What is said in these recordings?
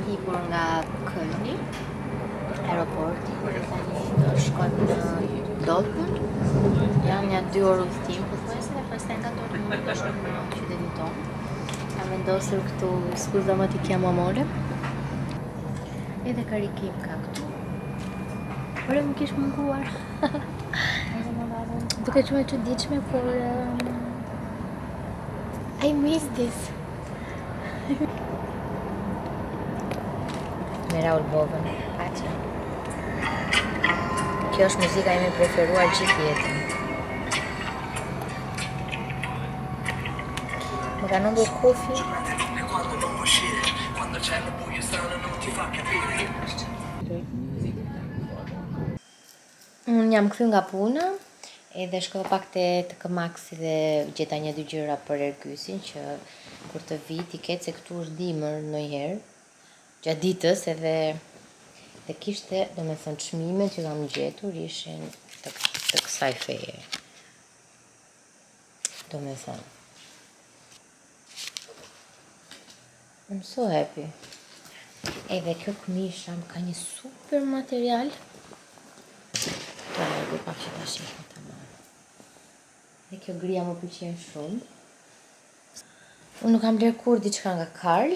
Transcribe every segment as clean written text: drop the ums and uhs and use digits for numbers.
ikur nga Kölni, aeroporti. Tani do shkojmë në Dortmund. Janë ja 2 orë udhëtim pothuajse dhe pastaj nga Dortmund do shkojmë në qytetin tonë. Kam vendosur këtu Scusa ma ti chiamo amore. Edhe karikim ka këtu. Por më kish munguar. Duke shumë e çuditshme, por I miss this. Me Raul Bovën, pacha. Kjo është muzika ime preferuar gjithë jetën. Më ka nëndur kufi. Unë jam kthy nga puna, edhe shkova pak te Maxi dhe gjeta 1-2 gjëra për Ergysin që kur të vi ti ketë se këtu është dimër ndonjëherë gjatë ditës edhe kishte, domethënë çmimet që kam gjetur ishin të kësaj feje. Domethënë. I'm so happy. Edhe kjo këmisha më ka një super material. Dhe pak që ta shikë të marë. Dhe kjo gria më pëlqen shumë. Unë nuk kam bler kur diçka nga Karl,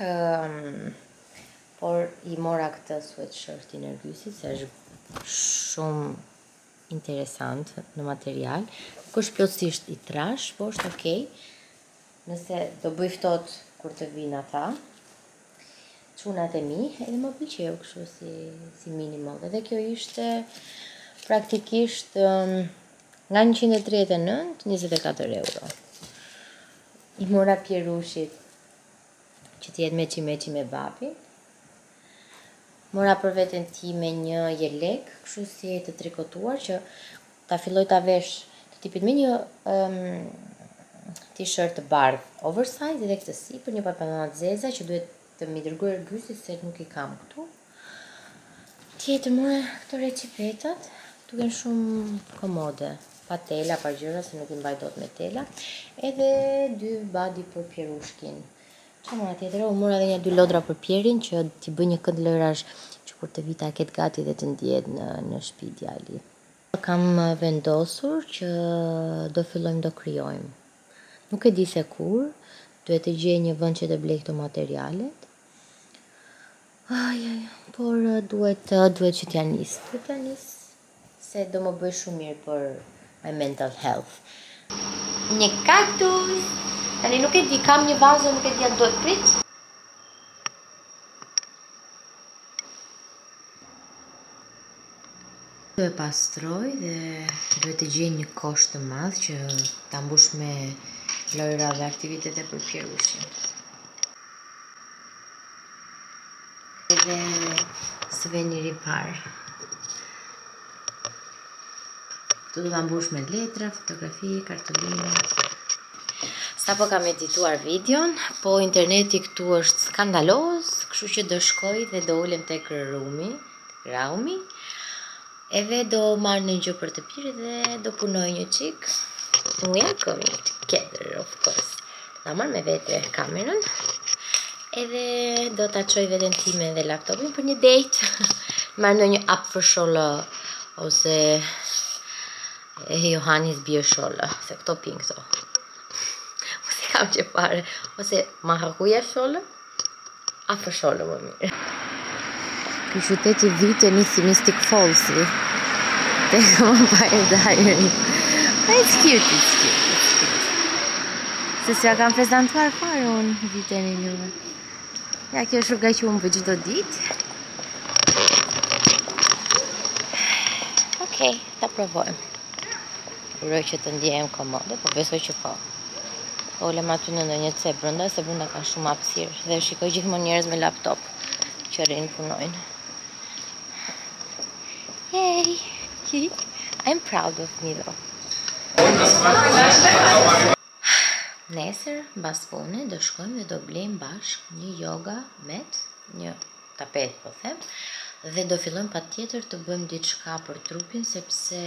por i mora këtë sweatshirt-in e Ergysit, se është shumë interesant në material. Nuk është plotësisht i trash, po është okej. Nëse do bëj ftohtë kur të vinë ata, çunat e mi, edhe më pëlqeu kështu si minimal. Edhe kjo ishte praktikisht nga 139, 24 euro. I mora Pierushit që t'jetë meqi me babi. Mora për veten time një jelek, kështu si të trikotuar, që ta filloj ta vesh të tipit me një t-shirt të bardh oversize dhe këtë sipër një pantallona të zeza që duhet të mi dërgoj Ergysit se nuk i kam këtu. Tjetër mora këto recipetat, duken shumë komode. Pa tela, pa gjëra, se nuk i mbaj dot me tela. Edhe 2 badi për Pierushkin. Që mora tjetër? U mora edhe 2 lodra për Pierin, që t'i bëj një kënd lojrash që kur të vita ketë gati dhe të ndjehet në shtëpi djali. Kam vendosur që do fillojmë do krijojmë. Nuk e di se kur, duhet të gjej një vend që të blej këto materialet. Por duhet që t'ja nis. Se do më bëj shumë mirë për my mental health. Një kaktus! Tani nuk e di, kam një vazë, nuk e di a do të prit. Do e pastroj dhe duhet të gjej një kosh të madh që ta mbush me lojra dhe aktivitete për Pierushin. Edhe suveniri parë. Këtu do ta mbush me letra, fotografi, kartolina. Sapo kam edituar videon, po interneti këtu është skandaloz, kështu që do shkoj dhe do ulem tek Raumi, edhe do marr një gjë për të pirë dhe do punoj një çik. We are going together, of course. Do marr me vete kamerën, edhe do ta çoj veten time dhe laptopin për një date. Marr ndonjë app për shollë ose Johannis Bjësholla, se këto pin këto. Ose kam që pare, ose Mahakuja shollë, a për shollë më mirë. Ky qyteti vite një si Mystic Falls-i. Te Vampire Diary. It's cute. Se s'ja kam prezentuar fare unë viten e juve. Ja, kjo është rruga që unë bëj çdo ditë. Okej, ta provojmë. Uroj që të ndjehem komode, po besoj që po. Olem aty në ndonjë ce brenda, se brenda ka shumë hapësirë dhe shikoj gjithmonë njerëz me laptop që rinë punojnë. Yay! I'm proud of me though. Nesër, mbas pune, do shkojmë dhe do blejmë bashk një yoga mat, një tapet po them, dhe do fillojmë patjetër të bëjmë diçka për trupin sepse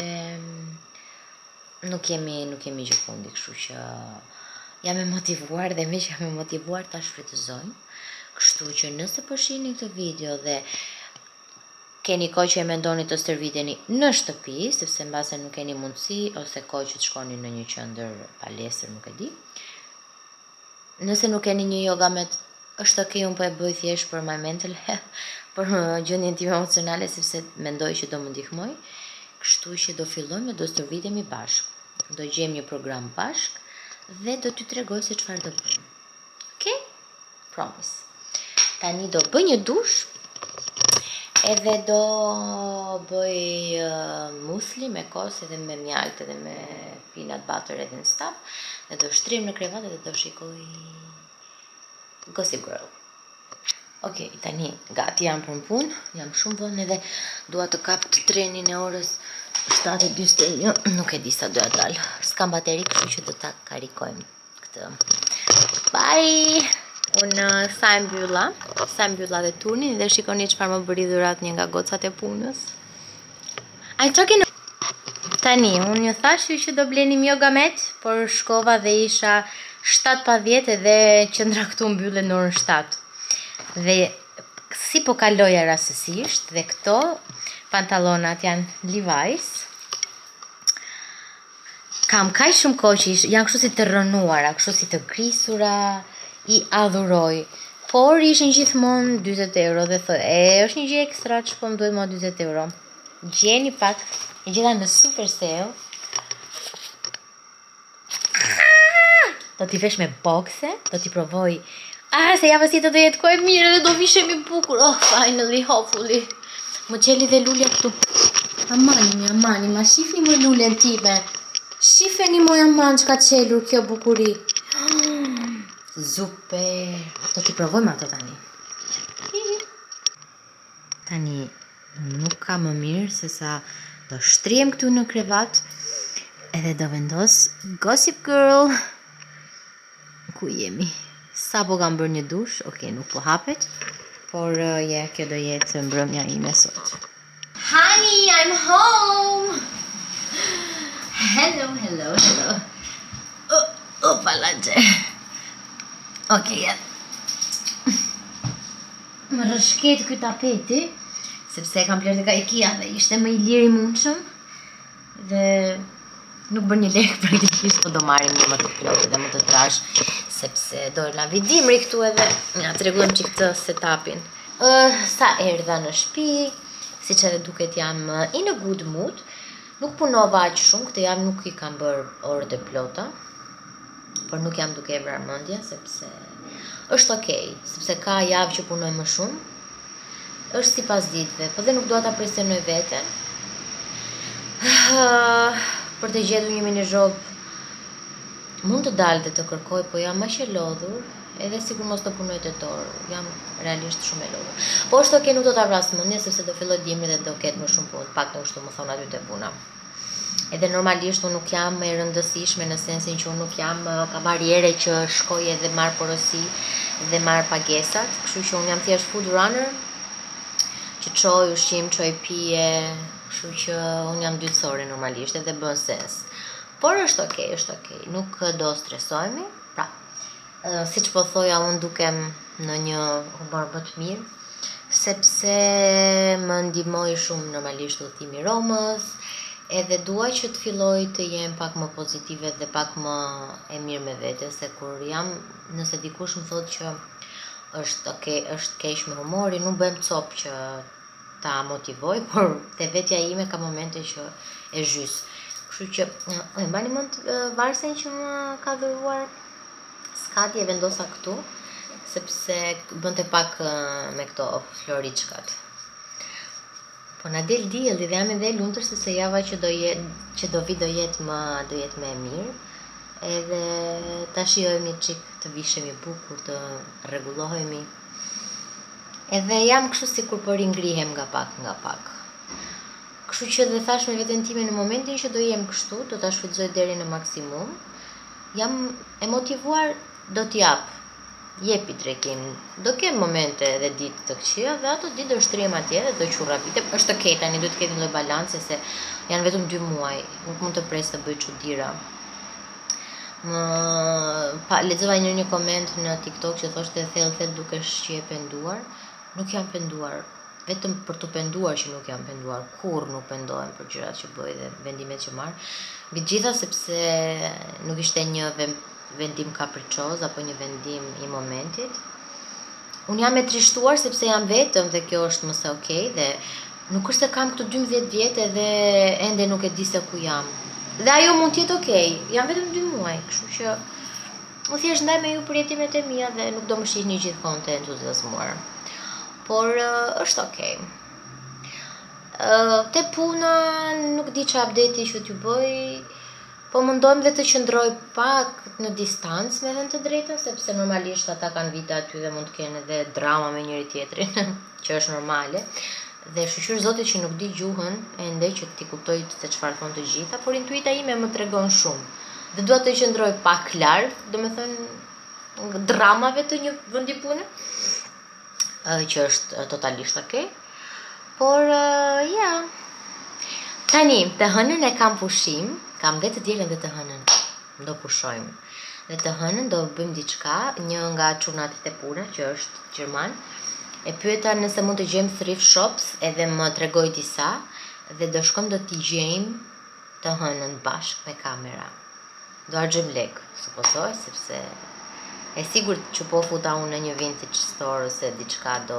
nuk jemi gjithmonë kështu që jam e motivuar dhe me që jam e motivuar ta shfrytëzojmë. Kështu që nëse po shihni këtë video dhe keni kohë që e mendoni të stërviteni në shtëpi, sepse mbase nuk keni mundësi, ose kohë që të shkoni në një qendër palestër, nuk e di. Nëse nuk keni një yoga mat, është okay, unë po e bëj thjesht për my mental health, për gjendjen time emocionale, sepse mendoj që do më ndihmoj. Kështu që do fillojmë, do stërvitemi bashkë. Do gjejmë një program bashkë dhe do t'ju tregoj se çfarë do bëjmë. Okay? Promise. Tani do bëj një dush, edhe do bëj musli me kos edhe me mjalt edhe me peanut butter edhe në staf, dhe do shtrim në krevat edhe do shikoj Gossip Girl. Ok, tani gati jam për punë, jam shumë vonë edhe dua të kap të trenin e orës 7:41, nuk e di sa doja dal. S'kam bateri, kështu që do ta karikojmë këtë. Bye! Unë sa e mbylla dhe turnin dhe shikoni çfarë më bëri dhurat një nga gocat e punës. Tani, unë ju thash ju që do blenim yoga mat, por shkova dhe isha 7:10 edhe qendra këtu mbyllet në orën 7. Dhe si po kaloja rastësisht, dhe këto pantallonat janë Levi's. Kam kaq shumë kohë që janë kështu si të rënuara, kështu si të grisura, i adhuroj. Por ishin gjithmonë 40 euro dhe thë, është një gjë ekstra që po më duhet më 40 euro. Gjeni pak, e gjeta në super sale. Do t'i vesh me bokse, do t'i provoj. Se javës tjetër do jetë kohë e mirë dhe do vishem i bukur. Oh, finally, hopefully. Më qeli dhe lulja këtu. Amani, ma shifni më luljen time. Shifeni më aman që ka qelur kjo bukuri. Super. Do t'i provojmë ato tani. Tani, nuk ka më mirë se sa do shtrihem këtu në krevat edhe do vendos Gossip Girl. Ku jemi? Sa po kam bërë një dush, ok, nuk po hapet, por kjo do jetë mbrëmja ime sot. Honey, I'm home! Hello. Palagje. Ok, më rëshket këtë tapeti, sepse kam plerë të ka IKEA dhe ishte më i lirë i mundshëm, dhe nuk bërë një lekë praktikisht, po do marrim një më të plotë dhe më të trash, sepse do na vi dimri këtu edhe ja tregojmë që këtë setupin. Sa erdha në shtëpi, siç edhe duket jam in a good mood. Nuk punova aq shumë, këtë javë nuk i kam bërë orët e plota, por nuk jam duke e vrarë mendja sepse është okay, sepse ka javë që punoj më shumë. Është sipas ditëve, po dhe nuk dua ta presionoj veten. Për të gjetur një minizhob mund të dalë dhe të kërkoj, po jam aq e lodhur, edhe sikur mos të punoj tetor, jam realisht shumë e lodhur. Po është okay, nuk do ta vras mendjen sepse do filloj dimri dhe do ketë më shumë punë, paktën kështu më thon aty te puna. Edhe normalisht unë nuk jam e rëndësishme në sensin që unë nuk jam ka barriere që shkoj edhe marr porosi dhe marr pagesat, kështu që unë jam thjesht food runner, që çoj ushqim, çoj pije, kështu që unë jam dytësore normalisht edhe bën sens. Por është okay, nuk do stresohemi, pra, siç po thoja unë dukem në një humor më të mirë, sepse më ndihmoi shumë normalisht udhëtimi Romës, edhe dua që të filloj të jem pak më pozitive dhe pak më e mirë me vete, se kur jam, nëse dikush më thotë që është keq me humorin, nuk bëjmë cop që ta motivoj, por te vetja ime ka momente që e zhys. Kështu që, e mbani mend varsen që më ka dhuruar skati e vendosa këtu, sepse bënte pak me këto floriçkat. Po na del dielli dhe jam edhe e lumtur se java që do vi do jetë më e mirë. Edhe ta shijojmë një çik të vishemi bukur, të rregullohemi. Edhe jam kështu sikur po ringrihem nga pak. Kështu që dhe thash me veten time në momentin që do jem kështu, do ta shfrytëzoj deri në maksimum. Jam e motivuar, do t'jap. Jepi drekin. Do kem momente dhe ditë të këqija dhe ato ditë do shtrihem atje dhe do qurrapitem. Është okay, tani duhet të ketë një lloj balanci se janë vetëm 2 muaj, nuk mund të pres të bëj çuditëra. Lexova një koment në TikTok që thoshte thellë dukesh që je penduar. Nuk jam penduar. Vetëm për të penduar që nuk jam penduar. Kurrë nuk pendohem për gjërat që bëj dhe vendimet që marr. Mbi gjitha sepse nuk ishte një vendim kapriçoz apo një vendim i momentit. Unë jam e trishtuar sepse jam vetëm dhe kjo është më se okej dhe nuk është se kam këtu 12 vjetë dhe ende nuk e di se ku jam. Dhe ajo mund t'jetë okej, jam vetëm 2 muaj, kështu që u thjesht ndaj me ju për jetimet e mia dhe nuk do më shihni gjithmonë të entuziazmuar. Por është okej. Te puna nuk di ç'a update që t'ju bëj, po mundohem dhe të qëndroj pak në distancë me thënë të drejtën, sepse normalisht ata kanë vite aty dhe mund të kenë edhe drama me njëri tjetrin, që është normale. Dhe shqyr zotit që nuk di gjuhën ende që ti kuptoj se çfarë thonë të gjitha, por intuita ime më tregon shumë. Dhe dua të qëndroj pak larg, domethënë dramave të një vendi pune, që është totalisht okej. Por ja. Tani, të hënën e kam pushim, kam dhe të dielën dhe të hënën. Do pushojmë. Dhe të hënën do bëjmë diçka, një nga çunatit e pune, që është gjerman. E pyeta nëse mund të gjejmë thrift shops edhe më tregoi disa dhe do shkojmë do t'i gjejmë të hënën bashkë me kamera. Do harxojmë lek, supozoj, sepse e sigurt që po futa unë në një vintage store ose diçka do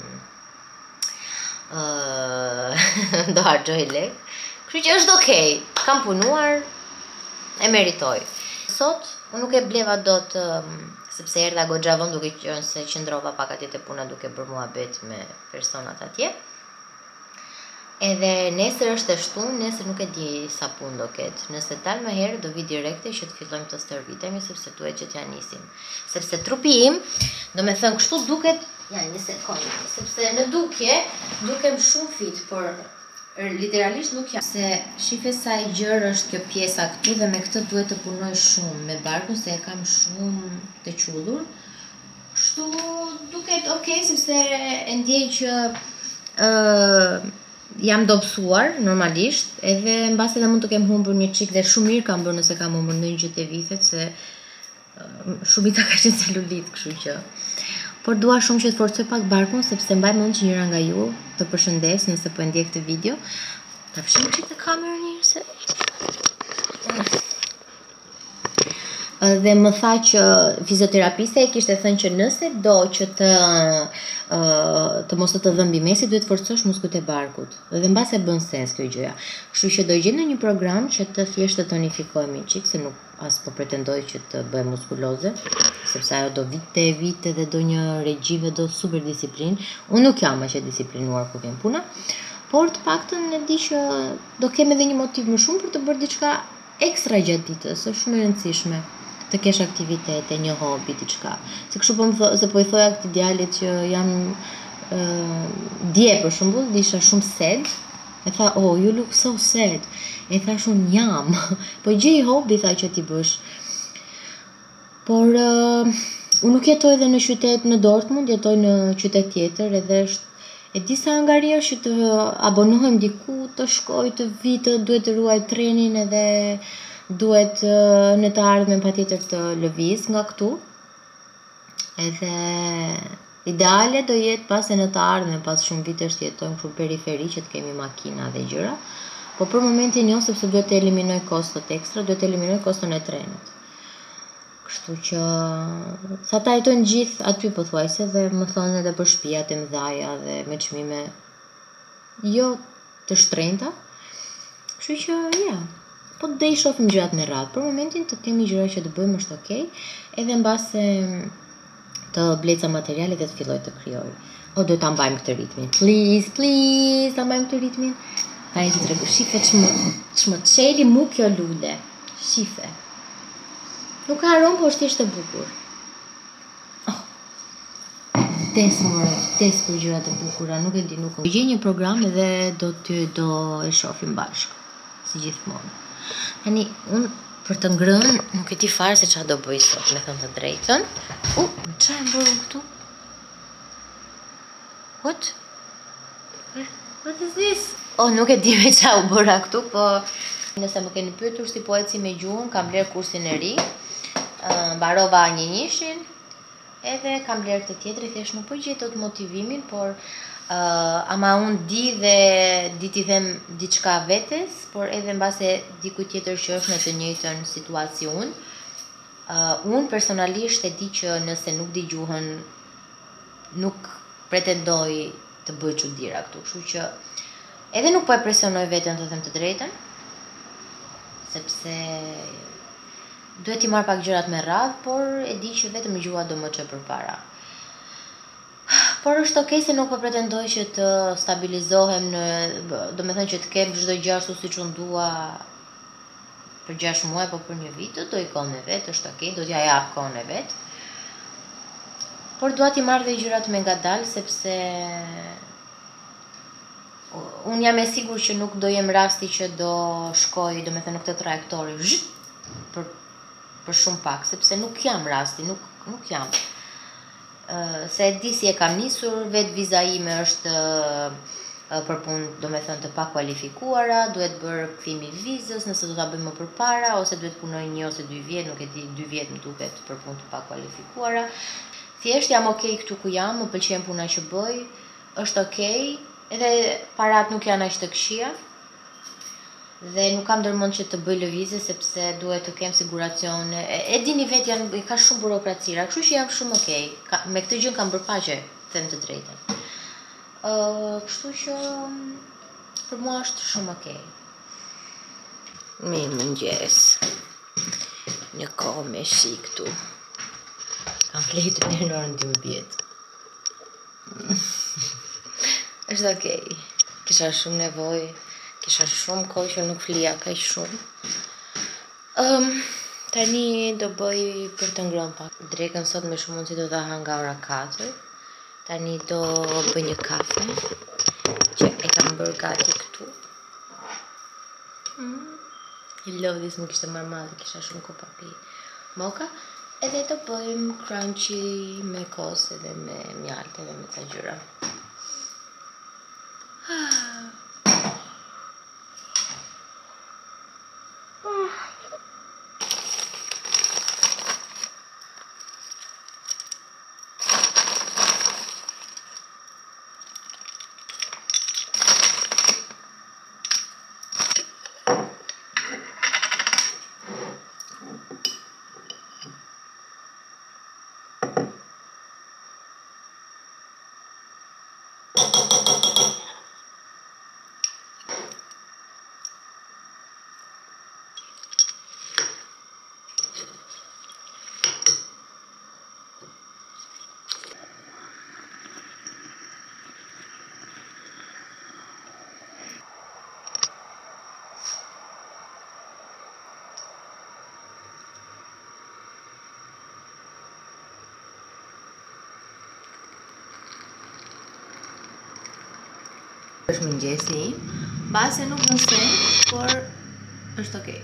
harxoj lek. Kështu që është okej, kam punuar, e meritoj. Sot unë nuk e bleva dot sepse erdha goxha vonë duke qenë se qëndrova pak atje te puna duke bërë muhabet me personat atje. Edhe nesër është e shtunë, nesër nuk e di sa punë do ketë. Nëse dal më herë do vi direkte që të fillojmë të stërvitemi sepse duhet që t'ja nisim. Sepse trupi im, domethënë kështu duket, ja një sekondë, sepse në dukje dukem shumë fit, por literalisht nuk jam. Se shife sa i gjërë është kjo pjesa këtu dhe me këtë duhet të punoj shumë me barkun se e kam shumë të qullur. Kështu duket okej sepse e ndjej që jam dobësuar normalisht, edhe mbase edhe mund të kem humbur një çik dhe shumë mirë kam bërë nëse kam humbur ndonjë gjë te vithet se shumica ka qenë celulit, kështu që. Por dua shumë që të forcoj pak barkun sepse mbaj mend që njëra nga ju të përshëndes nëse po e ndjek këtë video. Ta fshim çik të kamerën një se. Dhe më tha që fizioterapiste e kishte thënë që nëse do që të mos të dhëmbi mesi, duhet forcosh muskujt e barkut. Dhe mbase bën sens kjo gjëja. Kështu që do gjej në një program që të thjesht të tonifikohemi çik, se nuk as po pretendoj që të bëhem muskuloze, sepse ajo do vite dhe do një regjime, do super disiplinë. Unë nuk jam aq e disiplinuar kur vjen puna, por të paktën e di që do kem edhe një motiv më shumë për të bërë diçka ekstra gjatë ditës, është shumë e rëndësishme të kesh aktivitete, një hobi, diçka. Se kështu po i thoja këtij djalit që jam dje për shembull, disha shumë sed. E tha, "Oh, you look so sad." E thash unë jam. Po gjej hobi tha që ti bësh. Por unë nuk jetoj edhe në qytet në Dortmund, jetoj në qytet tjetër edhe është e di sa angaria që të abonohem diku, të shkoj, të vi, duhet të ruaj trenin edhe duhet në të ardhmen patjetër të lëviz nga këtu. Edhe ideale do jetë pas e në të ardhmen, pas shumë vitesh të jetojmë kështu periferi që të kemi makina dhe gjëra. Po për momentin jo, sepse duhet të eliminoj kostot ekstra, duhet të eliminoj koston e trenit. Kështu që sa ta jetojnë gjithë aty pothuajse dhe më thonë edhe për shtëpiat e mëdha dhe me çmime jo të shtrenjta. Kështu që ja. Po do i shohim gjërat me radhë. Për momentin të kemi gjëra që të bëjmë është okej, edhe mbase të bleca materiale dhe të filloj të krijoj. O do ta mbajmë këtë ritmin. Please, ta mbajmë këtë ritmin. Ai të tregu, shife ç'më çeli mu kjo lule. Shife. Nuk ka aromë, po është thjesht e bukur. Des për gjërat e bukura, nuk e di, nuk e gjej një program edhe do e shohim bashkë, si gjithmonë. Tani, unë për të ngrënë, nuk e di fare se çfarë do bëj sot, me thënë të drejtën. Çfarë më bërë këtu? What is this? Nuk e di me çfarë u bëra këtu, po nëse më keni pyetur si po eci me gjuhën, kam bler kursin e ri. Mbarova një njëshin, edhe kam bler këtë tjetër, thjesht nuk po gjej dot motivimin, por ama unë di dhe di t'i them diçka vetes, por edhe mbase dikujt tjetër që është në të njëjtën situacion. Unë personalisht e di që nëse nuk digjuhen, nuk pretendoj të bëj çuditëra këtu, kështu që edhe nuk po e presionoj veten të them të drejtën, sepse duhet t'i marr pak gjërat me radhë, por e di që vetëm gjua do më çojë përpara. Por është okay se nuk po pretendoj që të stabilizohem do me thënë që të kem çdo gjë ashtu siç unë dua për 6 muaj, po për një vit, do i kohën e vet, është okay, do t'ja jap kohën e vet. Por dua t'i marr dhe gjërat me ngadalë, sepse unë jam e sigurt që nuk do jem rasti që do shkoj, do me thënë në këtë trajektori, për shumë pak, sepse nuk jam rasti, nuk jam. Se e di si e kam nisur, vetë viza ime është për punë, do me thënë të pakualifikuara, duhet bërë kthimi i vizës, nëse do ta bëj më përpara, ose duhet punoj 1 ose 2 vjet, nuk e di, 2 vjet më duket për punë të pakualifikuara. Thjesht jam okay këtu ku jam, më pëlqen puna që bëj, është okay, edhe parat nuk janë aq të këqija. Dhe nuk kam ndërmend që të bëj lëvizje, sepse duhet të kem siguracion. E dini vetë, ka shumë burokracira, kështu që jam shumë okay. Me këtë gjë kam bërë paqe, them të drejtën. Kështu që për mua është shumë okay. Mirë mëngjes. Një kohë me shi këtu. Kam fletur në orën 12. Është okay. Kisha shumë nevojë. Kisha shumë kohë që nuk flija kaq shumë. Tani do bëj për të ngrënë pak. Drekën sot me shumë mundësi do ta ha nga ora 4. Tani do bëj një kafe që e kam bërë gati këtu. I lodhis më kishte marrë madhe, kisha shumë kohë pa pi moka. Edhe do bëjmë crunchy me kos edhe me mjalt edhe me ca gjëra. Është mëngjesi, base nuk në sen, por është okay.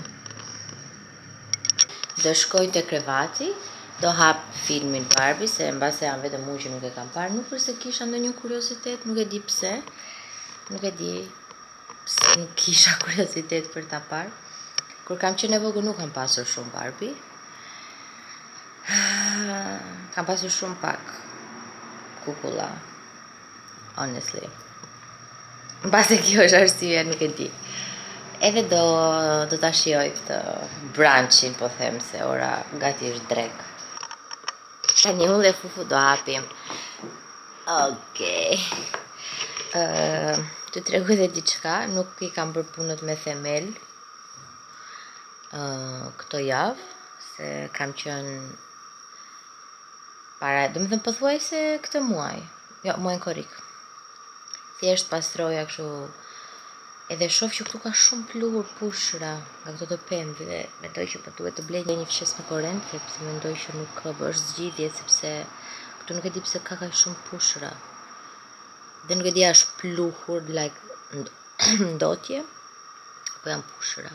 Do shkoj te krevati, do hap filmin Barbie, se mbase janë vetëm unë që nuk e kam parë, nuk përse kisha ndonjë kuriozitet, nuk e di pse. Nuk e di pse nuk kisha kuriozitet për ta parë. Kur kam qenë e vogël nuk kam pasur shumë Barbie. Kam pasur shumë pak kukulla, honestly. Mbase kjo është arsyeja, nuk e di. Edhe do ta shijoj këtë branchin, po them se ora gati është drek. Tani unë dhe Fufu do hapim. Okej. Të tregoj edhe diçka, nuk i kam bërë punët me themel këto javë, se kam qenë para, do me thënë pothuajse këtë muaj. Jo, muajin korrik. Thjesht pastroja kështu, edhe shoh që këtu ka shumë pluhur pushra nga këto të pemëve dhe mendoj që po duhet të blej një fshes me korrent, sepse mendoj që nuk është zgjidhje, sepse këtu nuk e di pse ka kaq shumë pushra. Dhe nuk e di a është pluhur ndotje, po janë pushra.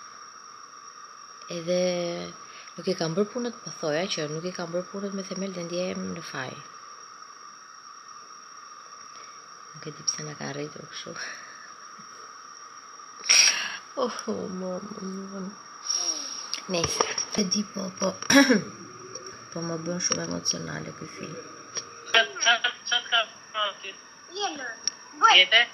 Edhe nuk i kam bërë punët, po thoja që nuk i kam bërë punët me themel dhe ndjehem në faj. Nuk e di pse na ka rritur kështu. Nejse. Di po më bën shumë emocionale ky film. Çat ka ti? Tjetër?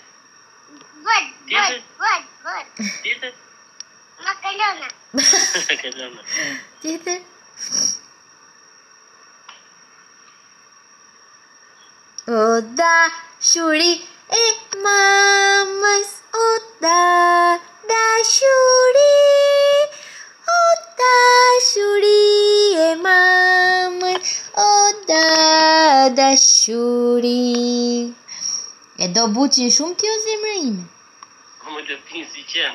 Tjetër? Macarona. Kalona. Tjetër? O dashuri e mamës, o dashuri, o dashuri e mamës, o dashuri. E do buqin shumë ti o zemra ime? Më lëpin si qenë.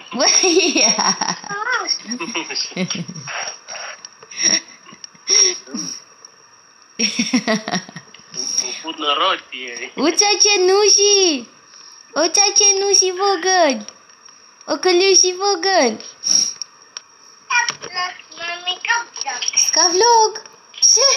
Më fut në rol tjeri. Uqa qenushi! Uqa qenushi vogël! O këllushi vogël! Mami, kapta. S'ka vlog! Pse?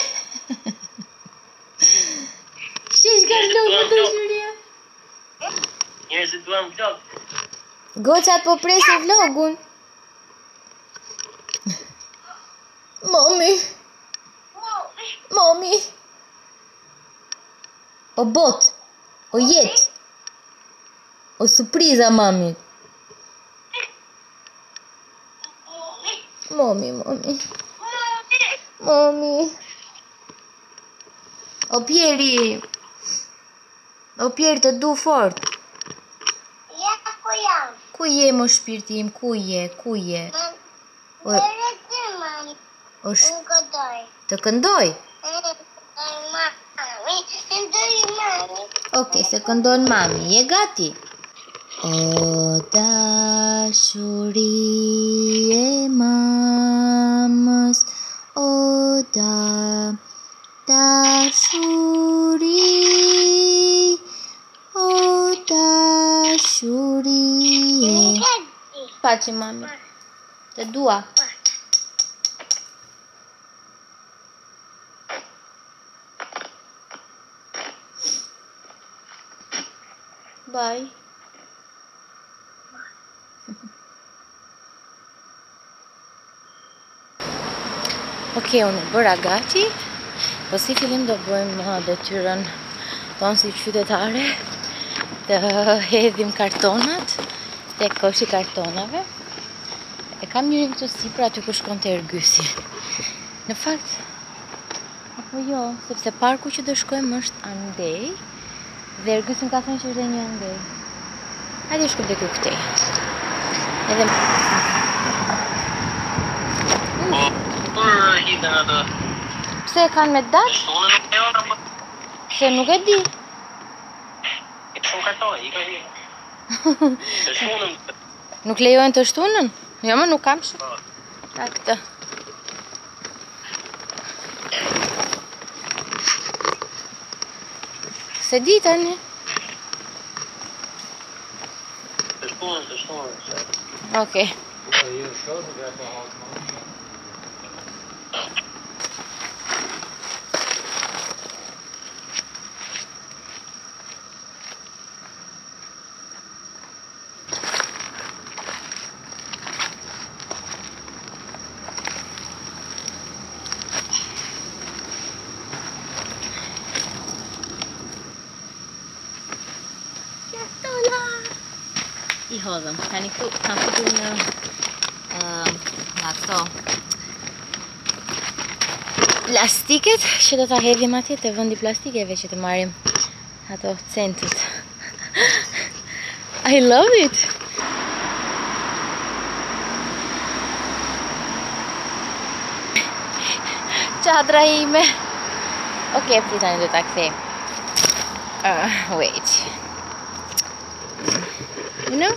Pse s'ka vlog më dashuria? Njerëzit duan vlog. Gocat po presin vlogun. Mami! Mami! O bot! O jet! O surpriza mami! Mami! O Pieri! O Pieri të du fort! Ja, ku jam? Ku je më shpirti im? Ku je? O, Mami, o sh... në këtoj. Të këndoj? Mami, mami. Okej, se këndon mami. Je gati? O dashuri e mamës, o dashuri, o dashuri e... Pace, mami. Te dua. Bye. Ok, unë bëra gati. Po si fillim do bëjmë detyrën tonë si qytetare të hedhim kartonat tek koshi kartonave. E kam njërin këtu sipër aty ku shkon të Ergysi. Në fakt, apo jo, sepse parku që do shkojmë është andej dhe Ergysi më ka thënë që është dhe një andej. Hajde shkojmë tek këtej. Edhe Kur hidhen ato? pse e kanë me datë? Shtunën nuk e ora, po Pse nuk e di. e shumë kartoj, i ka hi. Të shtunën, Nuk lejojnë të shtunën? Jo, më nuk kam shumë. Pra këtë. Se di tani. të shtunën. Okej. I hodhëm. Tani këtu kam fitur një nga këto plastiket që do ta hedhim atje te vendi plastikeve që të marrim ato centët. I love it. Çadra ime. Okej, tani do ta kthej. Wait. You know?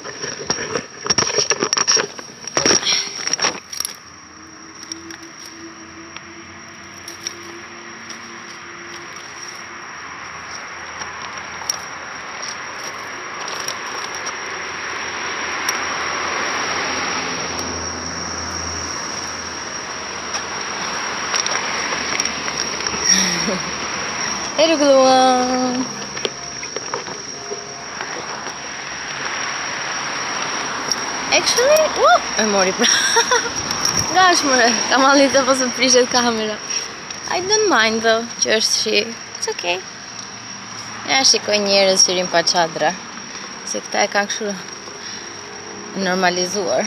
Eri gluam. E Actually, e mori pra. Gash mëre, kam allit të posë prishet kamera. I don't mind though, që është shi. It's okay. Ja shikoj njerëz që rinë pa çadra. Se këta e kanë kështu normalizuar.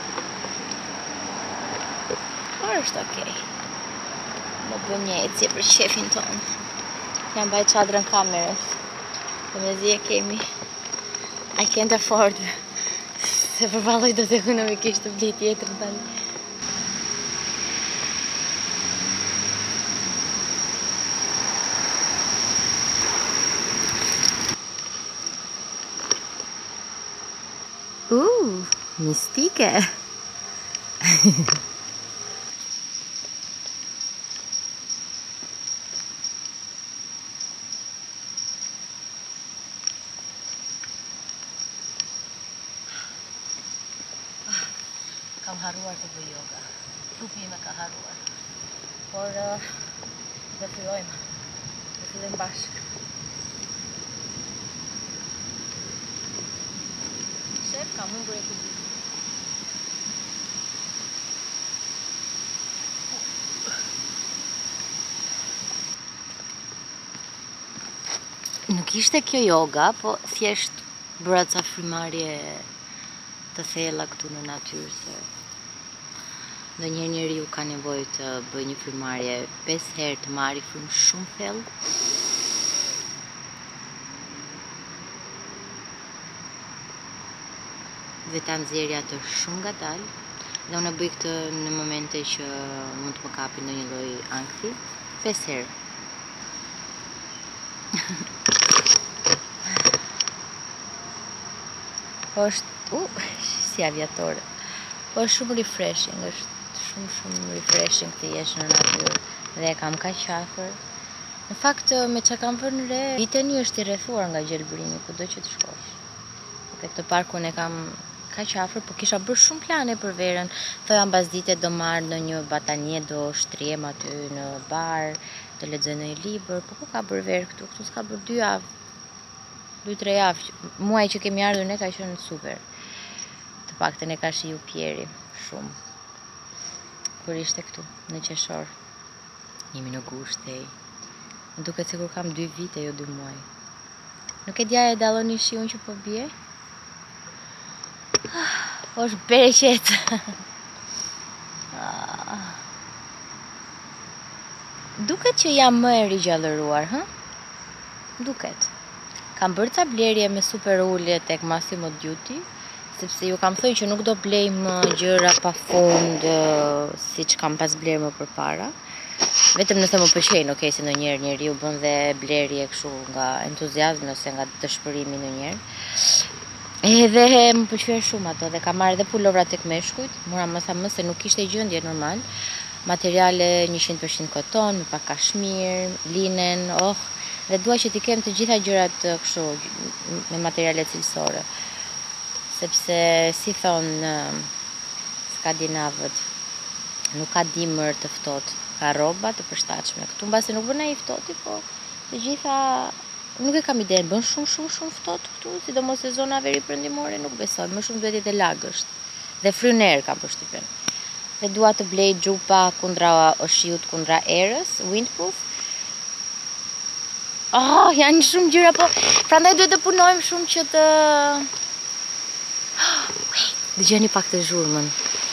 Por është okay. Më bën një ecje për shefin tonë. Jam baj çadrën kamerës. Dhe mezi e kemi. I can't afford. Se përballoj do të ekonomikisht të blej tjetër tani. Mistike. Kam harruar të bëj yoga. Trupi im e ka harruar. Por do fillojmë. Do fillojmë bashkë. Shef, kam humbur ekuilibrin. Nuk ishte kjo yoga, po thjesht bëra ca frymarrje të thella këtu në natyrë, se ndonjëherë njeriu ka nevojë të bëjë një frymarrje 5 herë të marrë frymë shumë thellë. Dhe ta nxjerrja të shumë ngadalë. Dhe unë bëj këtë në momente që mund të më kapi ndonjë lloj ankthi. 5 herë. Po është, si aviatore. Po është shumë refreshing, është shumë refreshing të jesh në natyrë. Dhe e kam kaq afër. Në fakt, me çka kam vënë re, viteni është i rrethuar nga gjelbërimi, kudo që të shkosh. Dhe këtë parkun e kam kaq afër, po kisha bërë shumë plane për verën. Thoja mbas dite do marr ndonjë batanie, do shtrihem aty në bar, të lexoj një libër, po ku ka bërë verë këtu? Këtu s'ka bërë 2 javë. 2-3 javë. Muaj që kemi ardhur ne ka qenë super. Të paktën e ka shiju Pieri shumë. Kur ishte këtu në qershor. Jemi në gusht, më duket sikur kam 2 vite, jo 2 muaj. Nuk e dja e dalloni shiun që po bie? Është bereqet. Duket që jam më e rigjallëruar, hë? Duket. Kam bërë ca blerje me super ulje tek Massimo Dutti, sepse ju kam thënë që nuk do blej më gjëra pafund siç kam pas bler më përpara. Vetëm nëse më pëlqejnë, okay, se ndonjëherë njeriu bën dhe blerje kështu nga entuziazmi ose nga dëshpërimi ndonjëherë. Edhe më pëlqyen shumë ato dhe kam marrë edhe pulovra tek meshkujt, mora më sa më se nuk ishte gjendje normal. Materiale 100% koton, me pak kashmir, linen, dhe dua që t'i kem të gjitha gjërat kështu me materiale cilësore. Sepse si thon skandinavët, nuk ka dimër të ftohtë, ka rroba të përshtatshme. Këtu mbase nuk bën ai ftohti, po të gjitha nuk e kam idenë, bën shumë ftohtë këtu, sidomos se zona veri perëndimore nuk besoj, më shumë duhet jetë lagësht. Dhe fryner kam përshtypjen. Dhe dua të blej xhupa kundra shiut, kundra erës, windproof. Janë shumë gjëra, po prandaj duhet të punojmë shumë që të dëgjoni pak të zhurmën.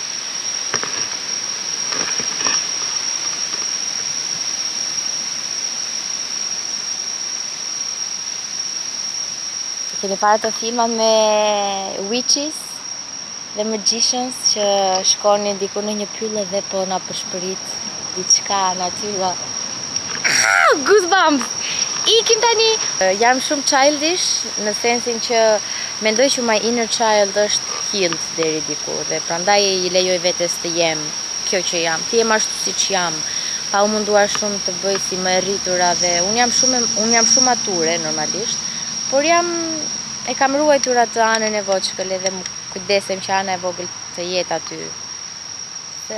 Keni parë të filmat me witches dhe magicians që shkonin diku në një pyllë dhe po na përshpërit diçka natyra. Goosebumps! Ikim tani! Jam shumë childish në sensin që mendoj që my inner child është healed deri diku dhe prandaj I lejoj vetes të jem kjo që jam. Të jem ashtu siç jam, pa u munduar shumë të bëj si më e rritura dhe unë jam shumë mature normalisht, por e kam ruajtur atë anën e voçkël edhe më kujdesem që ana e vogël të jetë aty. Se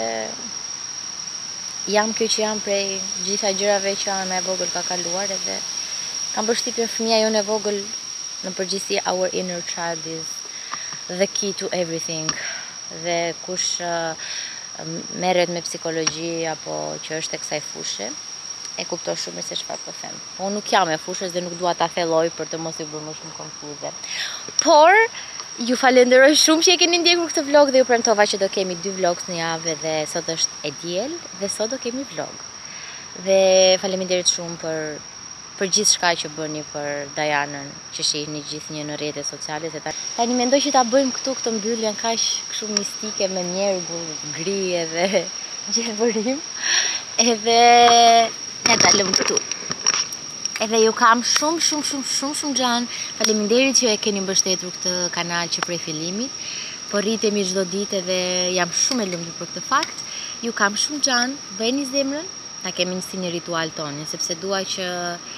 jam kjo që jam prej gjitha gjërave që ana e vogël ka kaluar edhe kam përshtypjen fëmia jonë e vogël në përgjithësi our inner child is the key to everything. dhe kush merret me psikologji apo që është e kësaj fushë, e kupton shumë se çfarë po them. Unë nuk jam e fushës dhe nuk dua ta thelloj për të mos i bërë më shumë konfuze. Por ju falenderoj shumë që e keni ndjekur këtë vlog dhe ju premtova që do kemi 2 vlogs në javë dhe sot është e diel dhe sot do kemi vlog. Dhe faleminderit shumë për gjithë shka që bëni për Dianën, që shihni gjithë një në rrjetet sociale, se tani mendoj që ta bëjmë këtu këtë mbylljen kaq kështu mistike me mjergull, gri edhe gjelbërim. Edhe ja dalëm këtu. Edhe ju kam shumë xhan. Faleminderit që e keni mbështetur këtë kanal që prej fillimit. Po rritemi çdo ditë dhe jam shumë e lumtur për këtë fakt. Ju kam shumë xhan, bëjeni zemrën. Ta kemi si një ritual tonë, sepse dua që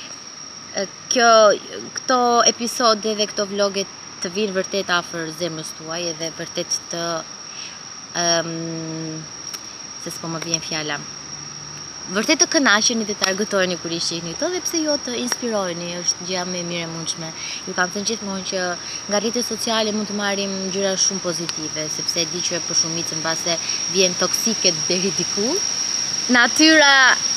këto episode dhe këto vloge të vinë vërtet afër zemrës tuaj edhe vërtet të se s'po më vjen fjala. Vërtet të kënaqeni dhe të argëtoheni kur i shihni këto dhe pse jo të inspiroheni, është gjëja më e mirë e mundshme. Ju kam thënë gjithmonë që nga rrjetet sociale mund të marrim gjëra shumë pozitive, sepse e di që për shumicën mbase vjen toksike deri diku. Natyra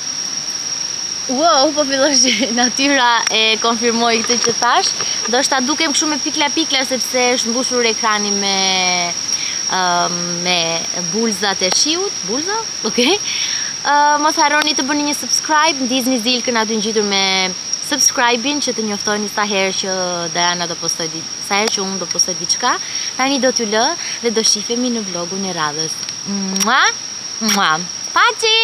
wow, po fillosh natyra e konfirmoi këtë që thash. Ndoshta dukem kështu me pikla sepse është mbushur ekrani me bulzat e shiut, bulza? Okej. Mos harroni të bëni një subscribe, ndizni zilkën aty ngjitur me subscribe-in që të njoftoni sa herë që Diana do postoj sa herë që unë do postoj diçka. Tani do t'ju lë dhe do shihemi në vlogun e radhës. Mua! Mua! Paçi!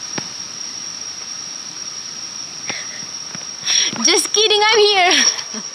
Just kidding, I'm here!